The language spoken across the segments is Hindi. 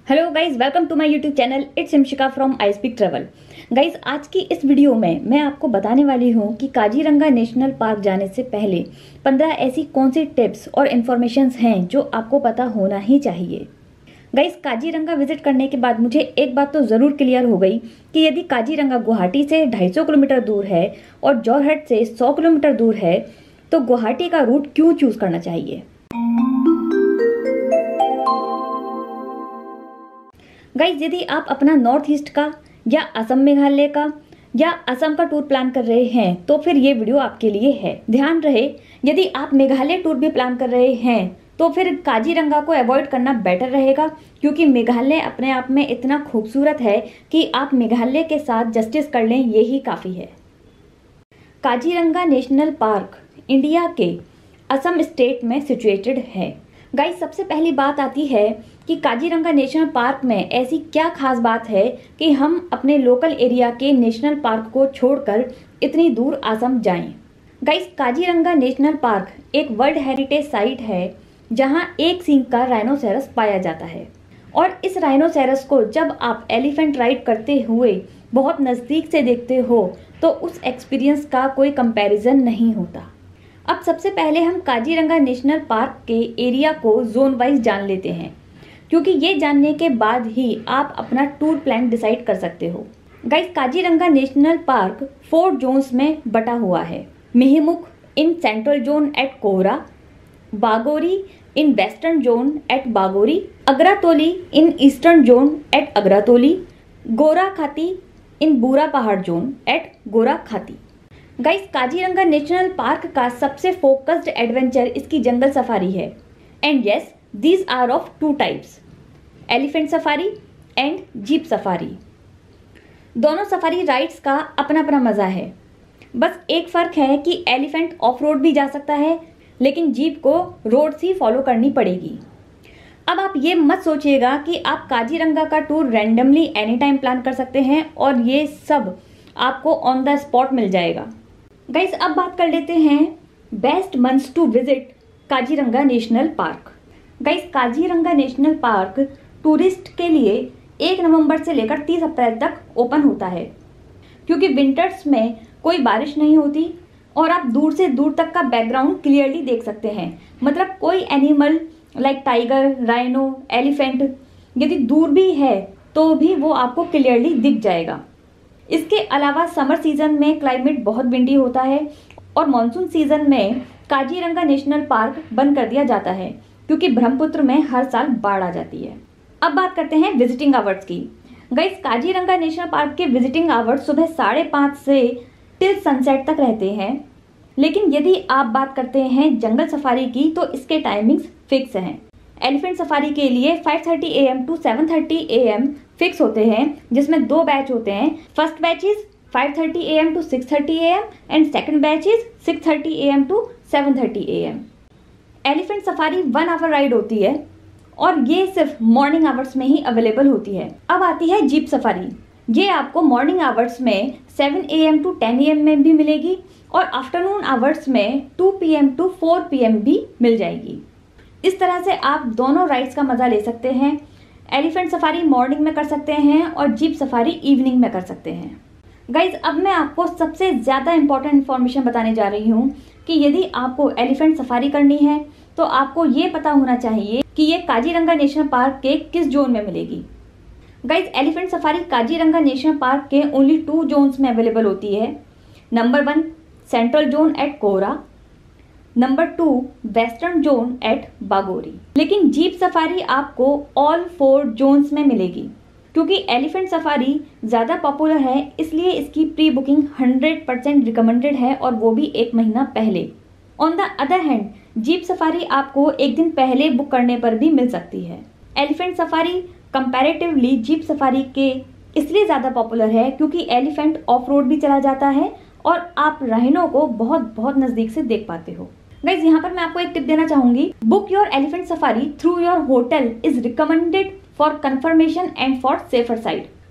Hello guys, welcome to my YouTube channel. It's Imshika from I speak travel. Guys, आज की इस वीडियो में मैं आपको बताने वाली हूँ कि काजीरंगा नेशनल पार्क जाने से पहले 15 ऐसी कौन सी टिप्स और इन्फॉर्मेशंस हैं जो आपको पता होना ही चाहिए। गाइज, काजीरंगा विजिट करने के बाद मुझे एक बात तो ज़रूर क्लियर हो गई कि यदि काजीरंगा गुवाहाटी से 250 किलोमीटर दूर है और जोरहट से 100 किलोमीटर दूर है तो गुवाहाटी का रूट क्यों चूज करना चाहिए। गाइज, यदि आप अपना नॉर्थ ईस्ट का या असम मेघालय का या असम का टूर प्लान कर रहे हैं तो फिर ये वीडियो आपके लिए है। ध्यान रहे, यदि आप मेघालय टूर भी प्लान कर रहे हैं तो फिर काजीरंगा को अवॉइड करना बेटर रहेगा, क्योंकि मेघालय अपने आप में इतना खूबसूरत है कि आप मेघालय के साथ जस्टिस कर लें, यही काफ़ी है। काजीरंगा नेशनल पार्क इंडिया के असम स्टेट में सिचुएटेड है। गाइस, सबसे पहली बात आती है कि काजीरंगा नेशनल पार्क में ऐसी क्या खास बात है कि हम अपने लोकल एरिया के नेशनल पार्क को छोड़कर इतनी दूर असम जाएं। गाइस, काजीरंगा नेशनल पार्क एक वर्ल्ड हेरिटेज साइट है जहां एक सींग का राइनोसेरस पाया जाता है, और इस राइनोसेरस को जब आप एलिफेंट राइड करते हुए बहुत नज़दीक से देखते हो तो उस एक्सपीरियंस का कोई कंपैरिजन नहीं होता। अब सबसे पहले हम काजीरंगा नेशनल पार्क के एरिया को जोन वाइज जान लेते हैं, क्योंकि ये जानने के बाद ही आप अपना टूर प्लान डिसाइड कर सकते हो। Guys, Kaziranga national park 4 zones में बटा हुआ है। Mihimukh in central zone at Kohora, Bagori in western zone at Bagori, Agaratoli in eastern zone at Agaratoli, Ghorakhati इन बूरा पहाड़ जोन एट गोरा खाती। गाइस, काजीरंगा नेशनल पार्क का सबसे फोकस्ड एडवेंचर इसकी जंगल सफारी है। And yes, these are of 2 types, elephant safari and jeep safari. दोनों सफारी राइड्स का अपना अपना मजा है। बस एक फर्क है कि एलिफेंट ऑफ रोड भी जा सकता है, लेकिन जीप को रोड ही फॉलो करनी पड़ेगी। अब आप ये मत सोचिएगा कि आप काजीरंगा का tour randomly any time plan कर सकते हैं और ये सब आपको ऑन द स्पॉट मिल जाएगा। गाइस, अब बात कर लेते हैं best months to visit Kaziranga national park. Guys, Kaziranga national park tourist के लिए 1 नवंबर से लेकर 30 अप्रैल तक ओपन होता है, क्योंकि विंटर्स में कोई बारिश नहीं होती और आप दूर से दूर तक का बैकग्राउंड क्लियरली देख सकते हैं। मतलब कोई animal like tiger, rhino, elephant यदि दूर भी है तो भी वो आपको क्लियरली दिख जाएगा। इसके अलावा समर सीजन में क्लाइमेट बहुत विंडी होता है और मॉनसून सीजन में काजीरंगा नेशनल पार्क बंद कर दिया जाता है, क्योंकि ब्रह्मपुत्र में हर साल बाढ़ आ जाती है। अब बात करते हैं विजिटिंग आवर्स की। गाइस, काजीरंगा नेशनल पार्क के विजिटिंग आवर्स सुबह 5:30 से टिल सनसेट तक रहते हैं, लेकिन यदि आप बात करते हैं जंगल सफारी की तो इसके टाइमिंग्स फिक्स हैं। एलिफेंट सफारी के लिए 5:30 AM टू 7:30 AM फिक्स होते हैं, जिसमें 2 बैच होते हैं। First batch is 5:30 AM to 6:30 AM and second batch is 6:30 AM to 7:30 AM। Elephant safari 1 hour ride होती है और ये सिर्फ मॉर्निंग आवर्स में ही अवेलेबल होती है। अब आती है जीप सफारी। ये आपको मॉर्निंग आवर्स में 7 AM टू 10 AM में भी मिलेगी और आफ्टरनून आवर्स में 2 PM टू 4 PM भी मिल जाएगी। इस तरह से आप दोनों राइड्स का मजा ले सकते हैं। एलिफेंट सफारी मॉर्निंग में कर सकते हैं और जीप सफारी इवनिंग में कर सकते हैं। गाइज, अब मैं आपको सबसे ज़्यादा इंपॉर्टेंट इन्फॉर्मेशन बताने जा रही हूँ कि यदि आपको एलिफेंट सफारी करनी है तो आपको ये पता होना चाहिए कि ये काजीरंगा नेशनल पार्क के किस जोन में मिलेगी। Guys, elephant safari Kaziranga national park के ओनली 2 जोन्स में अवेलेबल होती है। Number 1 central zone at Kohora, number 2 western zone at Bagori. लेकिन जीप सफारी आपको ऑल 4 जोन्स में मिलेगी। क्योंकि एलिफेंट सफारी ज़्यादा पॉपुलर है, इसलिए इसकी प्री बुकिंग 100% रिकमेंडेड है, और वो भी 1 महीना पहले। On the other hand, jeep safari आपको 1 दिन पहले बुक करने पर भी मिल सकती है। Elephant safari comparatively jeep safari के इसलिए ज़्यादा पॉपुलर है क्योंकि एलिफेंट ऑफ रोड भी चला जाता है और आप राइनो को बहुत बहुत नज़दीक से देख पाते हो। गाइज, यहाँ पर मैं आपको एक टिप देना चाहूंगी। Book your elephant safari through your hotel is recommended for confirmation and for safer side.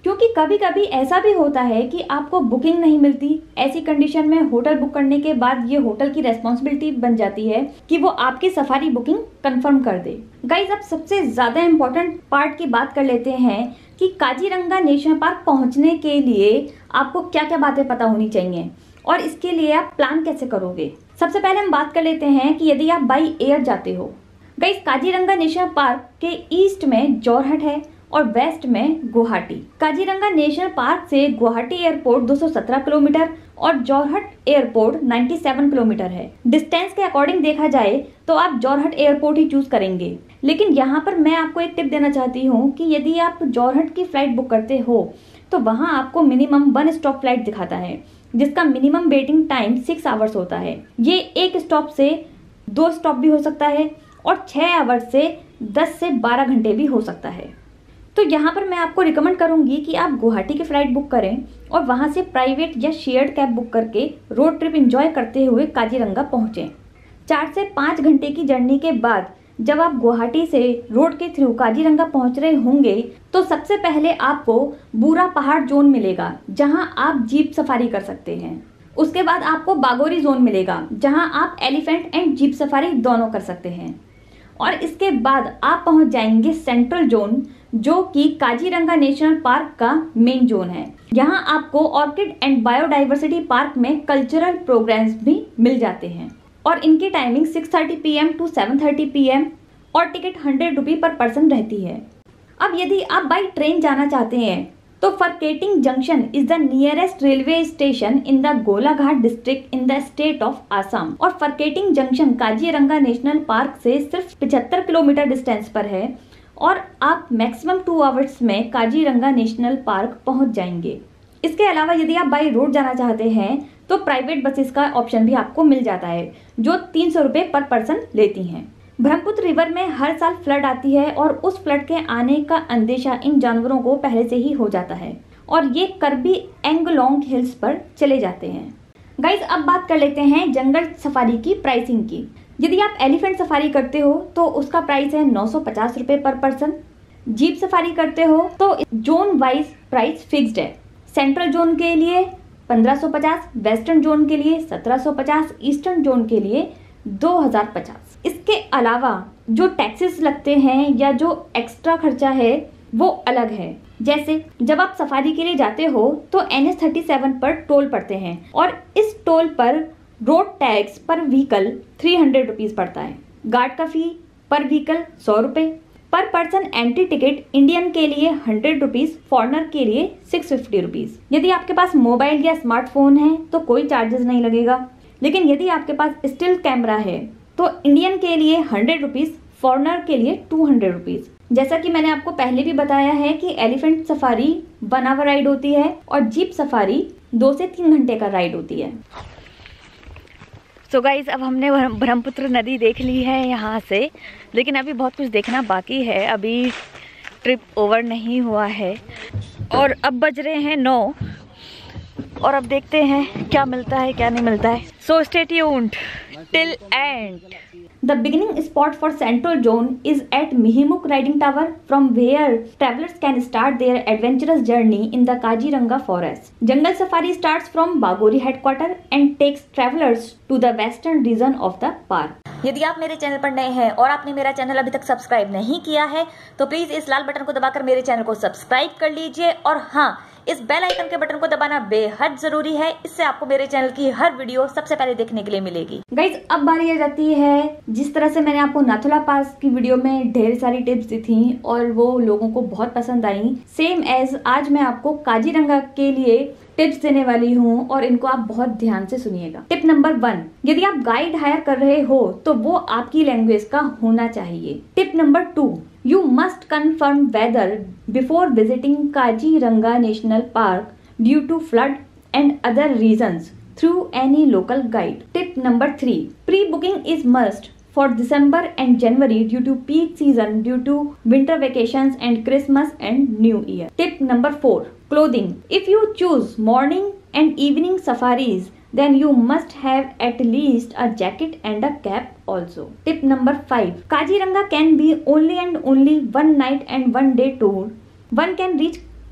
क्योंकि कभी कभी ऐसा भी होता है कि आपको बुकिंग नहीं मिलती। ऐसी कंडीशन में होटल बुक करने के बाद ये होटल की रेस्पॉन्सिबिलिटी बन जाती है कि वो आपकी सफारी बुकिंग कंफर्म कर दे। गाइज, अब सबसे ज्यादा इम्पोर्टेंट पार्ट की बात कर लेते हैं कि काजीरंगा नेशनल पार्क पहुंचने के लिए आपको क्या क्या बातें पता होनी चाहिए और इसके लिए आप प्लान कैसे करोगे। सबसे पहले हम बात कर लेते हैं कि यदि आप बाई एयर जाते हो। गाइज, काजीरंगा नेशनल पार्क के ईस्ट में जोरहट है और वेस्ट में गुवाहाटी। काजीरंगा नेशनल पार्क से गुवाहाटी एयरपोर्ट 217 किलोमीटर और जोरहट एयरपोर्ट 97 किलोमीटर है। डिस्टेंस के अकॉर्डिंग देखा जाए तो आप जोरहट एयरपोर्ट ही चूज करेंगे, लेकिन यहाँ पर मैं आपको एक टिप देना चाहती हूँ कि यदि आप जोरहट की फ्लाइट बुक करते हो तो वहाँ आपको मिनिमम 1 स्टॉप फ्लाइट दिखाता है, जिसका मिनिमम वेटिंग टाइम 6 आवर्स होता है। ये 1 स्टॉप से 2 स्टॉप भी हो सकता है और 6 आवर्स से 10 से 12 घंटे भी हो सकता है। तो यहाँ पर मैं आपको रिकमेंड करूंगी कि आप गुवाहाटी की फ्लाइट बुक करें और वहाँ से प्राइवेट या शेयर्ड कैब बुक करके रोड ट्रिप एंजॉय करते हुए काजीरंगा पहुँचें। 4 से 5 घंटे की जर्नी के बाद जब आप गुवाहाटी से रोड के थ्रू काजीरंगा पहुँच रहे होंगे तो सबसे पहले आपको बूरा पहाड़ जोन मिलेगा, जहाँ आप जीप सफारी कर सकते हैं। उसके बाद आपको बागोरी जोन मिलेगा, जहाँ आप एलिफेंट एंड जीप सफारी दोनों कर सकते हैं। और इसके बाद आप पहुँच जाएंगे सेंट्रल जोन, जो कि काजीरंगा नेशनल पार्क का मेन जोन है। यहाँ आपको ऑर्किड एंड बायोडाइवर्सिटी पार्क में कल्चरल प्रोग्राम्स भी मिल जाते हैं और इनकी टाइमिंग 6:30 PM to 7:30 PM और टिकट 100 रुपये पर पर्सन रहती है। अब यदि आप बाई ट्रेन जाना चाहते हैं तो Furkating junction is the nearest railway station in the Golaghat district in the state of Assam. और Furkating junction Kaziranga national park से सिर्फ 75 किलोमीटर डिस्टेंस पर है और आप मैक्सिमम 2 आवर्स में काजीरंगा नेशनल पार्क पहुंच जाएंगे। इसके अलावा यदि आप बाई रोड जाना चाहते हैं तो प्राइवेट बसेस का ऑप्शन भी आपको मिल जाता है, जो 300 रुपये पर पर्सन लेती हैं। ब्रह्मपुत्र रिवर में हर साल फ्लड आती है और उस फ्लड के आने का अंदेशा इन जानवरों को पहले से ही हो जाता है और ये कर्बी एंगलोंग हिल्स पर चले जाते हैं। गाइज, अब बात कर लेते हैं जंगल सफारी की प्राइसिंग की। यदि आप एलिफेंट सफारी करते हो तो उसका प्राइस है 950 रुपये पर पर्सन। जीप सफारी करते हो तो जोन वाइज प्राइस फिक्स्ड है। सेंट्रल जोन के लिए 1550, वेस्टर्न जोन के लिए 1750, ईस्टर्न जोन के लिए 2050। इसके अलावा जो टैक्सेस लगते हैं या जो एक्स्ट्रा खर्चा है वो अलग है। जैसे जब आप सफारी के लिए जाते हो तो NH 37 पर टोल पड़ते हैं और इस टोल पर रोड टैक्स पर व्हीकल 300 रुपीज पड़ता है। गार्ड का फी पर व्हीकल 100 रुपये पर पर्सन। एंट्री टिकट इंडियन के लिए 100 रुपीज, फॉरनर के लिए 650 रुपीज। यदि आपके पास मोबाइल या स्मार्टफोन है तो कोई चार्जेस नहीं लगेगा, लेकिन यदि आपके पास स्टिल कैमरा है तो इंडियन के लिए 100 रुपीज, फॉरनर के लिए 200 रुपीज। जैसा कि मैंने आपको पहले भी बताया है कि एलिफेंट सफारी 1 आवर राइड होती है और जीप सफारी 2 से 3 घंटे का राइड होती है। सो गाइज, अब हमने ब्रह्मपुत्र नदी देख ली है यहाँ से, लेकिन अभी बहुत कुछ देखना बाकी है। अभी ट्रिप ओवर नहीं हुआ है और अब बज रहे हैं 9 और अब देखते हैं क्या मिलता है क्या नहीं मिलता है। So stay tuned till end. The beginning spot for Central Zone is at Mihimukh Riding Tower, from where travelers can start their adventurous journey in the Kaziranga forest. Jungle safari starts from Bagori headquarter and takes travelers to the western region of the park. यदि आप मेरे चैनल पर नए हैं और आपने मेरा चैनल अभी तक सब्सक्राइब नहीं किया है तो प्लीज इस लाल बटन को दबाकर मेरे चैनल को सब्सक्राइब कर लीजिए और हाँ, इस बेल आइकन के बटन को दबाना बेहद जरूरी है। इससे आपको मेरे चैनल की हर वीडियो सबसे पहले देखने के लिए मिलेगी। गाइज, अब बारी आ जाती है, जिस तरह से मैंने आपको नाथुला पास की वीडियो में ढेर सारी टिप्स दी थी और वो लोगों को बहुत पसंद आई, सेम एज आज मैं आपको काजीरंगा के लिए टिप्स देने वाली हूँ और इनको आप बहुत ध्यान से सुनिएगा। टिप नंबर 1, यदि आप गाइड हायर कर रहे हो तो वो आपकी लैंग्वेज का होना चाहिए। Tip number 2, you must confirm weather before visiting Kaziranga National Park due to flood and other reasons through any local guide. Tip number 3, pre-booking is must for December and January due to peak season due to winter vacations and Christmas and New Year. Tip number 4, clothing. If you choose morning and evening safaris, then you must have at least a jacket and a cap also. Tip number 5, Kaziranga can be only and only 1 night and 1 day tour. One can reach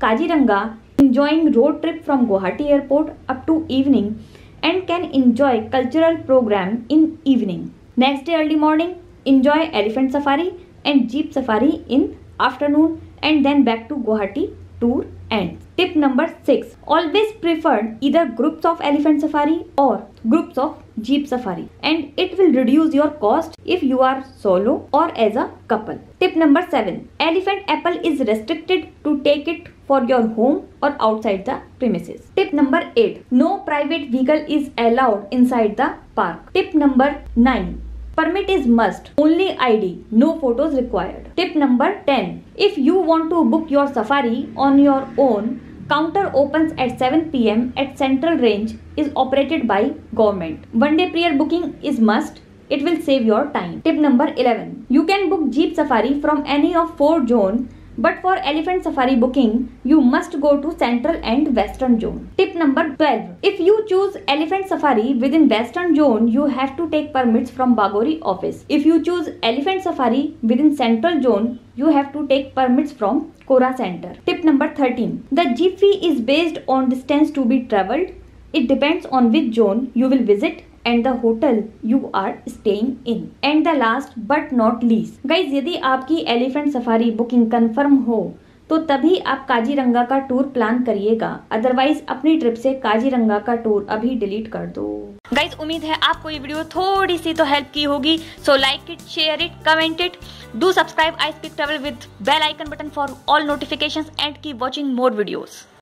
Kaziranga, enjoying road trip from Guwahati airport up to evening and can enjoy cultural program in evening. Next day early morning, enjoy elephant safari and jeep safari in afternoon and then back to Guwahati tour ends. Tip number 6. Always preferred either groups of elephant safari or groups of jeep safari, and it will reduce your cost if you are solo or as a couple. Tip number 7. Elephant apple is restricted to take it for your home or outside the premises. Tip number 8. No private vehicle is allowed inside the park. Tip number 9. Permit is must, only ID, no photos required. Tip number 10. If you want to book your safari on your own, counter opens at 7 PM at Central Range, is operated by government. One day prior booking is must. It will save your time. Tip number 11. You can book jeep safari from any of 4 zones, but for elephant safari booking, you must go to Central and Western zone. Tip number 12. If you choose elephant safari within Western zone, you have to take permits from Bagori office. If you choose elephant safari within Central zone, you have to take permits from Kohra center. Tip number 13. The jeep fee is based on distance to be travelled. It depends on which zone you will visit and the hotel you are staying in. And the last but not least, guys, यदि आपकी एलिफेंट सफारी बुकिंग कंफर्म हो तो तभी आप काजीरंगा का टूर प्लान करिएगा, अदरवाइज अपनी ट्रिप से काजीरंगा का टूर अभी डिलीट कर दो। गाइज, उम्मीद है आपको ये वीडियो थोड़ी सी तो हेल्प की होगी। So like it, share it, comment it, do subscribe I speak travel with bell icon button for all notifications and keep watching more videos.